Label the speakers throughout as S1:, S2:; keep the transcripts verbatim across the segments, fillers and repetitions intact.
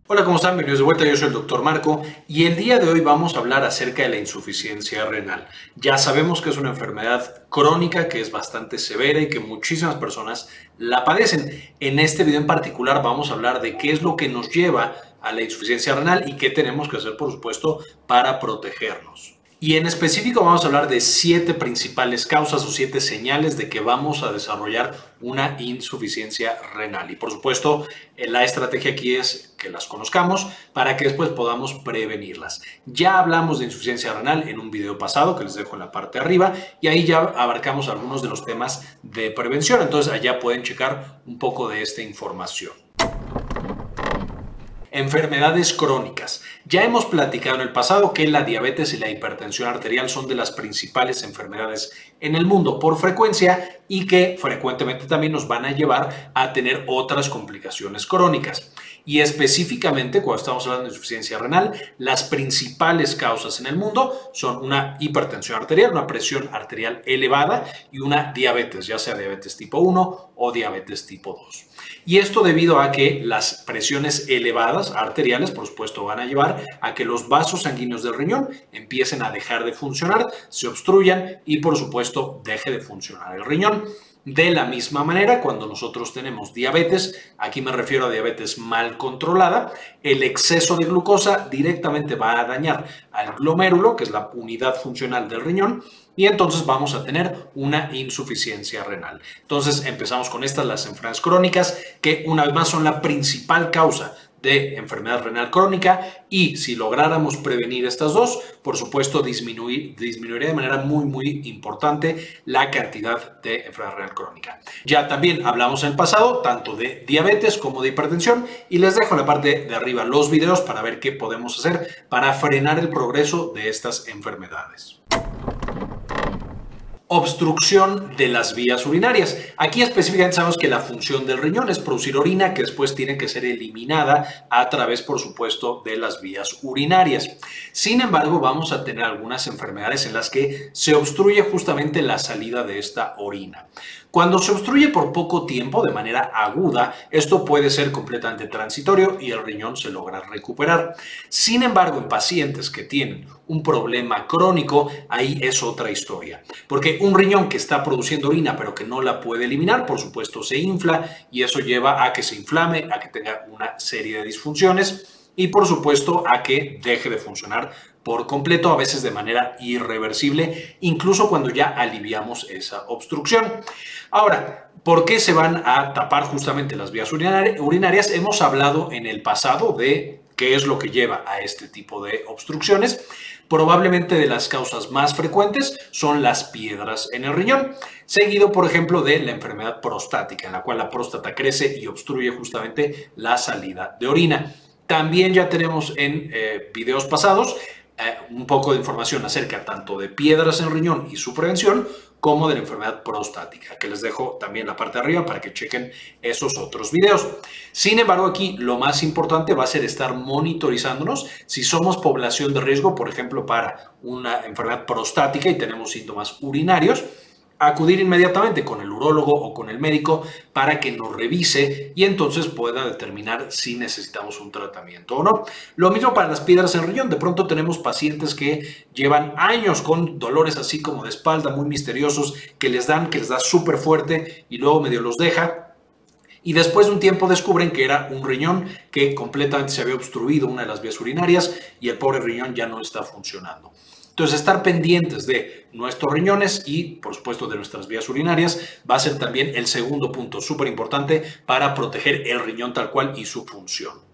S1: Hola, ¿cómo están? Bienvenidos de vuelta, yo soy el doctor Marco y el día de hoy vamos a hablar acerca de la insuficiencia renal. Ya sabemos que es una enfermedad crónica que es bastante severa y que muchísimas personas la padecen. En este video en particular vamos a hablar de qué es lo que nos lleva a la insuficiencia renal y qué tenemos que hacer, por supuesto, para protegernos. Y en específico vamos a hablar de siete principales causas o siete señales de que vamos a desarrollar una insuficiencia renal. Y por supuesto, la estrategia aquí es que las conozcamos para que después podamos prevenirlas. Ya hablamos de insuficiencia renal en un video pasado que les dejo en la parte de arriba y ahí ya abarcamos algunos de los temas de prevención. Entonces allá pueden checar un poco de esta información. Enfermedades crónicas. Ya hemos platicado en el pasado que la diabetes y la hipertensión arterial son de las principales enfermedades en el mundo por frecuencia y que frecuentemente también nos van a llevar a tener otras complicaciones crónicas. Y específicamente, cuando estamos hablando de insuficiencia renal, las principales causas en el mundo son una hipertensión arterial, una presión arterial elevada y una diabetes, ya sea diabetes tipo uno o diabetes tipo dos. Y esto debido a que las presiones elevadas arteriales, por supuesto, van a llevar a que los vasos sanguíneos del riñón empiecen a dejar de funcionar, se obstruyan y, por supuesto, deje de funcionar el riñón. De la misma manera, cuando nosotros tenemos diabetes, aquí me refiero a diabetes mal controlada, el exceso de glucosa directamente va a dañar al glomérulo, que es la unidad funcional del riñón, y entonces vamos a tener una insuficiencia renal. Entonces empezamos con estas, las enfermedades crónicas, que una vez más son la principal causa de enfermedad renal crónica, y si lográramos prevenir estas dos, por supuesto disminuir, disminuiría de manera muy muy importante la cantidad de enfermedad renal crónica. Ya también hablamos en el pasado tanto de diabetes como de hipertensión y les dejo en la parte de arriba los videos para ver qué podemos hacer para frenar el progreso de estas enfermedades. Obstrucción de las vías urinarias. Aquí específicamente sabemos que la función del riñón es producir orina que después tiene que ser eliminada a través, por supuesto, de las vías urinarias. Sin embargo, vamos a tener algunas enfermedades en las que se obstruye justamente la salida de esta orina. Cuando se obstruye por poco tiempo, de manera aguda, esto puede ser completamente transitorio y el riñón se logra recuperar. Sin embargo, en pacientes que tienen un problema crónico, ahí es otra historia. Porque un riñón que está produciendo orina pero que no la puede eliminar, por supuesto se infla y eso lleva a que se inflame, a que tenga una serie de disfunciones y por supuesto a que deje de funcionar por completo, a veces de manera irreversible, incluso cuando ya aliviamos esa obstrucción. Ahora, ¿por qué se van a tapar justamente las vías urinarias? Hemos hablado en el pasado de qué es lo que lleva a este tipo de obstrucciones. Probablemente de las causas más frecuentes son las piedras en el riñón, seguido, por ejemplo, de la enfermedad prostática, en la cual la próstata crece y obstruye justamente la salida de orina. También ya tenemos en eh, videos pasados eh, un poco de información acerca tanto de piedras en el riñón y su prevención, como de la enfermedad prostática, que les dejo también la parte de arriba para que chequen esos otros videos. Sin embargo, aquí lo más importante va a ser estar monitorizándonos si somos población de riesgo, por ejemplo, para una enfermedad prostática y tenemos síntomas urinarios, acudir inmediatamente con el urólogo o con el médico para que nos revise y entonces pueda determinar si necesitamos un tratamiento o no. Lo mismo para las piedras en el riñón. De pronto tenemos pacientes que llevan años con dolores así como de espalda muy misteriosos que les dan, que les da súper fuerte y luego medio los deja. Y después de un tiempo descubren que era un riñón que completamente se había obstruido una de las vías urinarias y el pobre riñón ya no está funcionando. Entonces, estar pendientes de nuestros riñones y, por supuesto, de nuestras vías urinarias va a ser también el segundo punto súper importante para proteger el riñón tal cual y su función.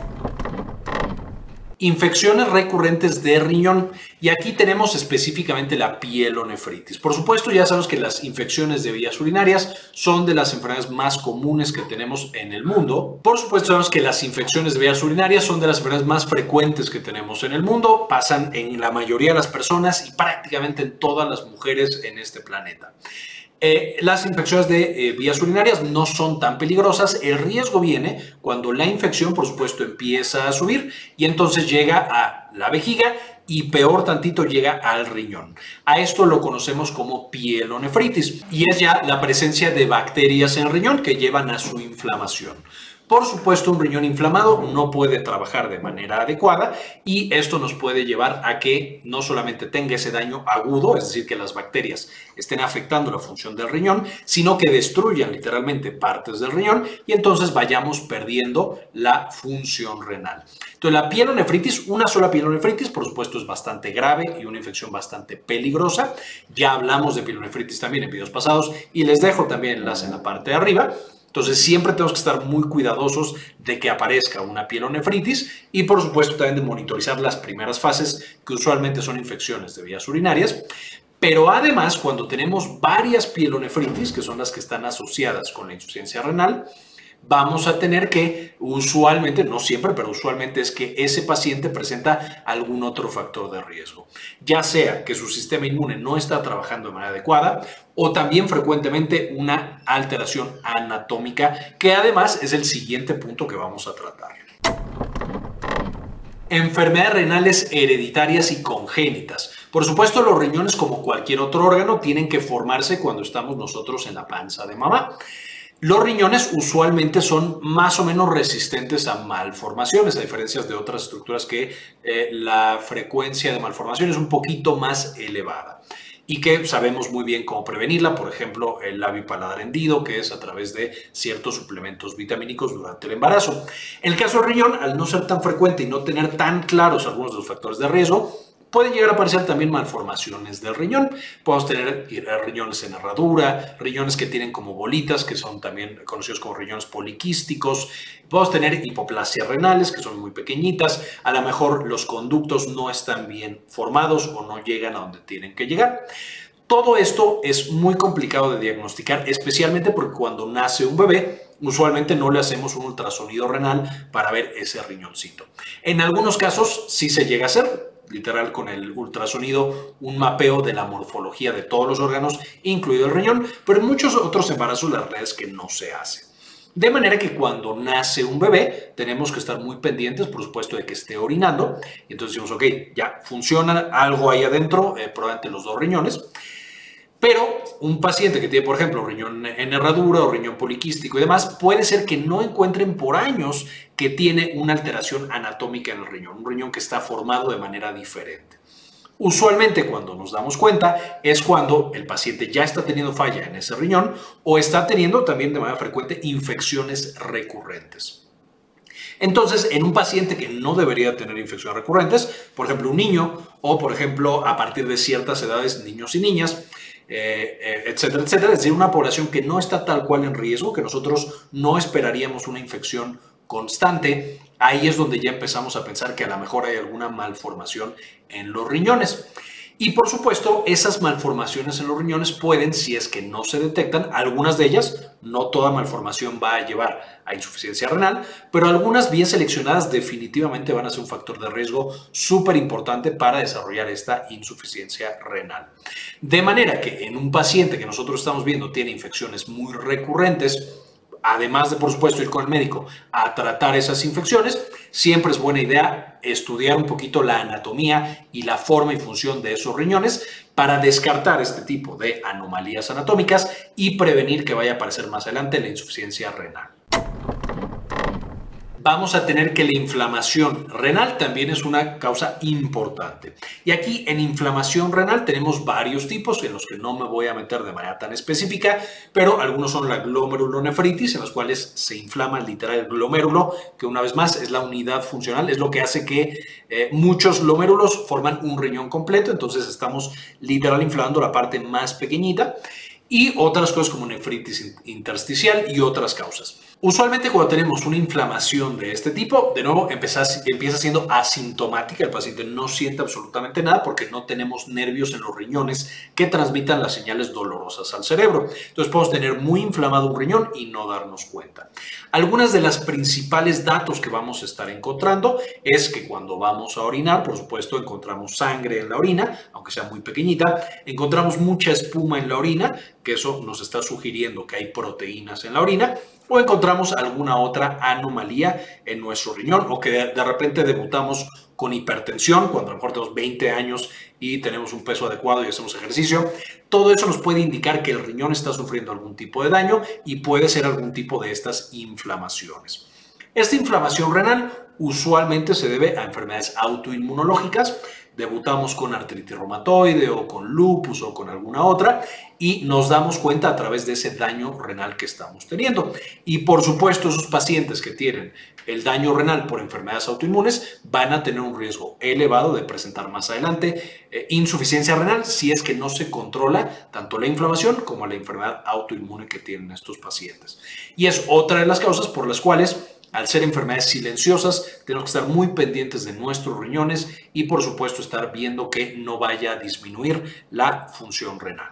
S1: Infecciones recurrentes de riñón, y aquí tenemos específicamente la pielonefritis. Por supuesto, ya sabemos que las infecciones de vías urinarias son de las enfermedades más comunes que tenemos en el mundo. Por supuesto, sabemos que las infecciones de vías urinarias son de las enfermedades más frecuentes que tenemos en el mundo, pasan en la mayoría de las personas y prácticamente en todas las mujeres en este planeta. Eh, las infecciones de eh, vías urinarias no son tan peligrosas. El riesgo viene cuando la infección, por supuesto, empieza a subir y entonces llega a la vejiga y peor tantito llega al riñón. A esto lo conocemos como pielonefritis y es ya la presencia de bacterias en el riñón que llevan a su inflamación. Por supuesto, un riñón inflamado no puede trabajar de manera adecuada y esto nos puede llevar a que no solamente tenga ese daño agudo, es decir, que las bacterias estén afectando la función del riñón, sino que destruyan literalmente partes del riñón y entonces vayamos perdiendo la función renal. Entonces, la pielonefritis, una sola pielonefritis, por supuesto, es bastante grave y una infección bastante peligrosa. Ya hablamos de pielonefritis también en videos pasados y les dejo también el enlace en la parte de arriba. Entonces siempre tenemos que estar muy cuidadosos de que aparezca una pielonefritis y por supuesto también de monitorizar las primeras fases que usualmente son infecciones de vías urinarias. Pero además cuando tenemos varias pielonefritis, que son las que están asociadas con la insuficiencia renal, vamos a tener que usualmente, no siempre, pero usualmente es que ese paciente presenta algún otro factor de riesgo. Ya sea que su sistema inmune no está trabajando de manera adecuada o también frecuentemente una alteración anatómica, que además es el siguiente punto que vamos a tratar. Enfermedades renales hereditarias y congénitas. Por supuesto, los riñones, como cualquier otro órgano, tienen que formarse cuando estamos nosotros en la panza de mamá. Los riñones usualmente son más o menos resistentes a malformaciones, a diferencia de otras estructuras que eh, la frecuencia de malformación es un poquito más elevada y que sabemos muy bien cómo prevenirla, por ejemplo, el labio y paladar hendido, que es a través de ciertos suplementos vitamínicos durante el embarazo. En el caso del riñón, al no ser tan frecuente y no tener tan claros algunos de los factores de riesgo, pueden llegar a aparecer también malformaciones del riñón. Podemos tener riñones en herradura, riñones que tienen como bolitas, que son también conocidos como riñones poliquísticos. Podemos tener hipoplasias renales, que son muy pequeñitas. A lo mejor los conductos no están bien formados o no llegan a donde tienen que llegar. Todo esto es muy complicado de diagnosticar, especialmente porque cuando nace un bebé, usualmente no le hacemos un ultrasonido renal para ver ese riñoncito. En algunos casos sí se llega a hacer, literal con el ultrasonido, un mapeo de la morfología de todos los órganos, incluido el riñón, pero en muchos otros embarazos la realidad es que no se hace. De manera que cuando nace un bebé tenemos que estar muy pendientes, por supuesto, de que esté orinando. Y entonces decimos, ok, ya funciona algo ahí adentro, eh, probablemente los dos riñones. Pero un paciente que tiene, por ejemplo, riñón en herradura o riñón poliquístico y demás, puede ser que no encuentren por años que tiene una alteración anatómica en el riñón, un riñón que está formado de manera diferente. Usualmente cuando nos damos cuenta es cuando el paciente ya está teniendo falla en ese riñón o está teniendo también de manera frecuente infecciones recurrentes. Entonces, en un paciente que no debería tener infecciones recurrentes, por ejemplo un niño o por ejemplo a partir de ciertas edades niños y niñas, Eh, eh, etcétera, etcétera, es decir, una población que no está tal cual en riesgo, que nosotros no esperaríamos una infección constante, ahí es donde ya empezamos a pensar que a lo mejor hay alguna malformación en los riñones. Y por supuesto, esas malformaciones en los riñones pueden, si es que no se detectan, algunas de ellas, no toda malformación va a llevar a insuficiencia renal, pero algunas bien seleccionadas definitivamente van a ser un factor de riesgo súper importante para desarrollar esta insuficiencia renal. De manera que en un paciente que nosotros estamos viendo tiene infecciones muy recurrentes, además de, por supuesto, ir con el médico a tratar esas infecciones, siempre es buena idea estudiar un poquito la anatomía y la forma y función de esos riñones para descartar este tipo de anomalías anatómicas y prevenir que vaya a aparecer más adelante la insuficiencia renal. Vamos a tener que la inflamación renal también es una causa importante. Y aquí en inflamación renal tenemos varios tipos en los que no me voy a meter de manera tan específica, pero algunos son la glomerulonefritis, en los cuales se inflama literal el glomérulo, que una vez más es la unidad funcional, es lo que hace que eh, muchos glomérulos forman un riñón completo, entonces estamos literal inflamando la parte más pequeñita. Y otras cosas como nefritis intersticial y otras causas. Usualmente cuando tenemos una inflamación de este tipo, de nuevo empieza, empieza siendo asintomática, el paciente no siente absolutamente nada porque no tenemos nervios en los riñones que transmitan las señales dolorosas al cerebro. Entonces podemos tener muy inflamado un riñón y no darnos cuenta. Algunas de las principales datos que vamos a estar encontrando es que cuando vamos a orinar, por supuesto, encontramos sangre en la orina, aunque sea muy pequeñita, encontramos mucha espuma en la orina, que eso nos está sugiriendo que hay proteínas en la orina, o encontramos alguna otra anomalía en nuestro riñón, o que de, de repente debutamos con hipertensión cuando a lo mejor tenemos veinte años y tenemos un peso adecuado y hacemos ejercicio. Todo eso nos puede indicar que el riñón está sufriendo algún tipo de daño y puede ser algún tipo de estas inflamaciones. Esta inflamación renal usualmente se debe a enfermedades autoinmunológicas. Debutamos con artritis reumatoide o con lupus o con alguna otra y nos damos cuenta a través de ese daño renal que estamos teniendo. Y por supuesto, esos pacientes que tienen el daño renal por enfermedades autoinmunes van a tener un riesgo elevado de presentar más adelante eh, insuficiencia renal si es que no se controla tanto la inflamación como la enfermedad autoinmune que tienen estos pacientes. Y es otra de las causas por las cuales, al ser enfermedades silenciosas, tenemos que estar muy pendientes de nuestros riñones y por supuesto estar viendo que no vaya a disminuir la función renal.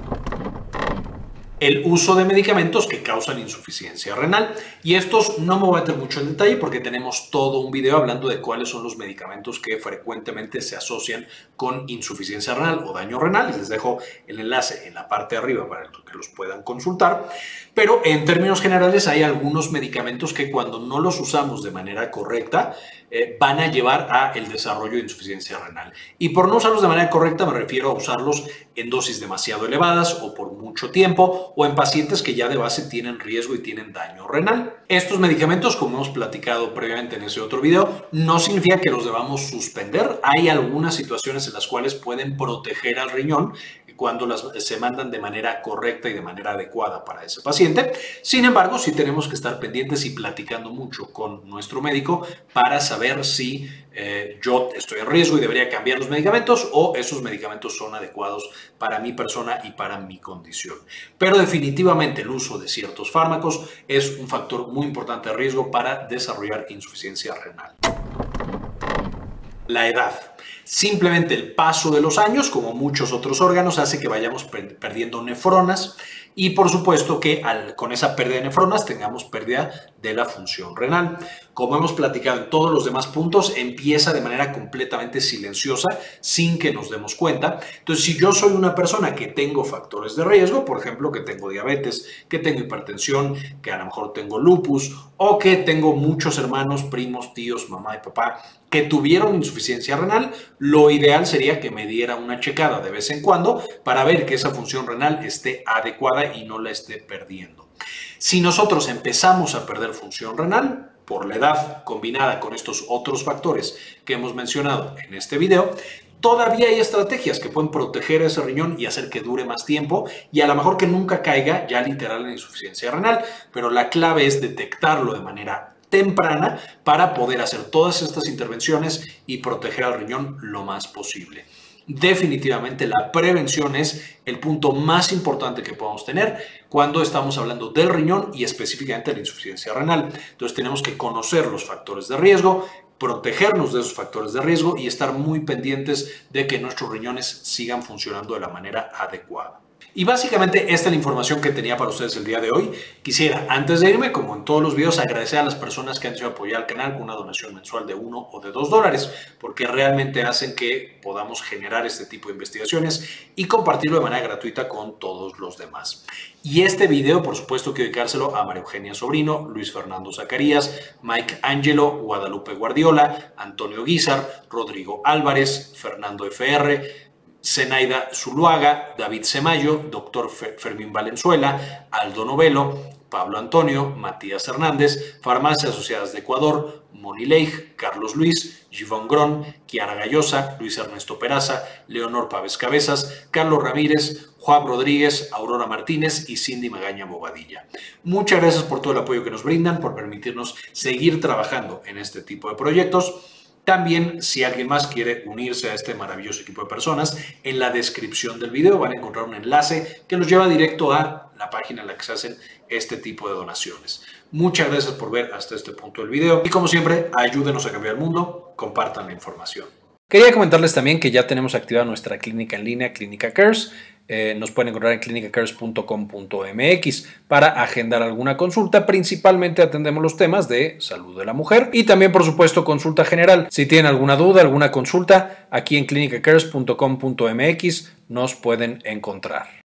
S1: El uso de medicamentos que causan insuficiencia renal, y estos no me voy a meter mucho en detalle porque tenemos todo un video hablando de cuáles son los medicamentos que frecuentemente se asocian con insuficiencia renal o daño renal, y les dejo el enlace en la parte de arriba para que los puedan consultar. Pero en términos generales hay algunos medicamentos que cuando no los usamos de manera correcta eh, van a llevar a el desarrollo de insuficiencia renal. Y por no usarlos de manera correcta me refiero a usarlos en dosis demasiado elevadas o por mucho tiempo o en pacientes que ya de base tienen riesgo y tienen daño renal. Estos medicamentos, como hemos platicado previamente en ese otro video, no significa que los debamos suspender. Hay algunas situaciones en las cuales pueden proteger al riñón cuando las, se mandan de manera correcta y de manera adecuada para ese paciente. Sin embargo, sí tenemos que estar pendientes y platicando mucho con nuestro médico para saber si eh, yo estoy en riesgo y debería cambiar los medicamentos o esos medicamentos son adecuados para mi persona y para mi condición. Pero definitivamente el uso de ciertos fármacos es un factor muy importante de riesgo para desarrollar insuficiencia renal. La edad. Simplemente el paso de los años, como muchos otros órganos, hace que vayamos perdiendo nefronas y por supuesto que al, con esa pérdida de nefronas tengamos pérdida de la función renal. Como hemos platicado en todos los demás puntos, empieza de manera completamente silenciosa sin que nos demos cuenta. Entonces, si yo soy una persona que tengo factores de riesgo, por ejemplo, que tengo diabetes, que tengo hipertensión, que a lo mejor tengo lupus o que tengo muchos hermanos, primos, tíos, mamá y papá que tuvieron insuficiencia renal, lo ideal sería que me diera una checada de vez en cuando para ver que esa función renal esté adecuada y no la esté perdiendo. Si nosotros empezamos a perder función renal por la edad combinada con estos otros factores que hemos mencionado en este video, todavía hay estrategias que pueden proteger ese riñón y hacer que dure más tiempo y a lo mejor que nunca caiga ya literal en insuficiencia renal, pero la clave es detectarlo de manera temprana para poder hacer todas estas intervenciones y proteger al riñón lo más posible. Definitivamente la prevención es el punto más importante que podemos tener cuando estamos hablando del riñón y específicamente de la insuficiencia renal. Entonces tenemos que conocer los factores de riesgo, protegernos de esos factores de riesgo y estar muy pendientes de que nuestros riñones sigan funcionando de la manera adecuada. Y básicamente esta es la información que tenía para ustedes el día de hoy. Quisiera, antes de irme, como en todos los videos, agradecer a las personas que han hecho apoyar al canal con una donación mensual de uno o de dos dólares, porque realmente hacen que podamos generar este tipo de investigaciones y compartirlo de manera gratuita con todos los demás. Y este video, por supuesto, quiero dedicárselo a María Eugenia Sobrino, Luis Fernando Zacarías, Mike Angelo, Guadalupe Guardiola, Antonio Guizar, Rodrigo Álvarez, Fernando F R, Zenaida Zuluaga, David Semayo, doctor Fermín Valenzuela, Aldo Novelo, Pablo Antonio, Matías Hernández, Farmacias Asociadas de Ecuador, Moni Leigh, Carlos Luis, Givón Grón, Kiara Gallosa, Luis Ernesto Peraza, Leonor Pávez Cabezas, Carlos Ramírez, Juan Rodríguez, Aurora Martínez y Cindy Magaña Bobadilla. Muchas gracias por todo el apoyo que nos brindan, por permitirnos seguir trabajando en este tipo de proyectos. También, si alguien más quiere unirse a este maravilloso equipo de personas, en la descripción del video van a encontrar un enlace que los lleva directo a la página en la que se hacen este tipo de donaciones. Muchas gracias por ver hasta este punto del video y como siempre, ayúdenos a cambiar el mundo, compartan la información. Quería comentarles también que ya tenemos activada nuestra clínica en línea, Clínica Cares. Eh, nos pueden encontrar en clínica cares punto com punto m x para agendar alguna consulta. Principalmente atendemos los temas de salud de la mujer y también, por supuesto, consulta general. Si tienen alguna duda, alguna consulta, aquí en clínica cares punto com punto m x nos pueden encontrar.